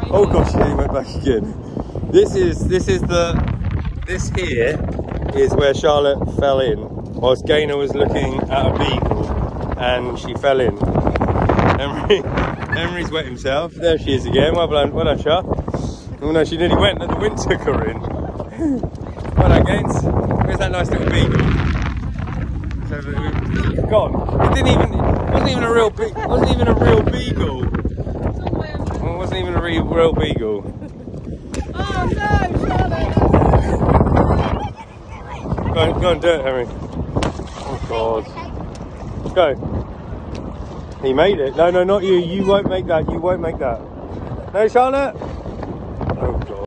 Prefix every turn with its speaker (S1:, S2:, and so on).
S1: Oh gosh, he went back again. This here is where Charlotte fell in, whilst Gaynor was looking at a beagle, and she fell in. Emery's wet himself. There she is again. Well done, Char. Oh no, she nearly went, and the wind took her in. Well done, Gaines. Where's that nice little beagle? So gone. It wasn't even a real beagle. Well, it wasn't even a real beagle.
S2: Oh no, Charlotte!
S1: Go and do it, Emery. Oh God. Go. He made it. No, not you. You won't make that. No, Charlotte.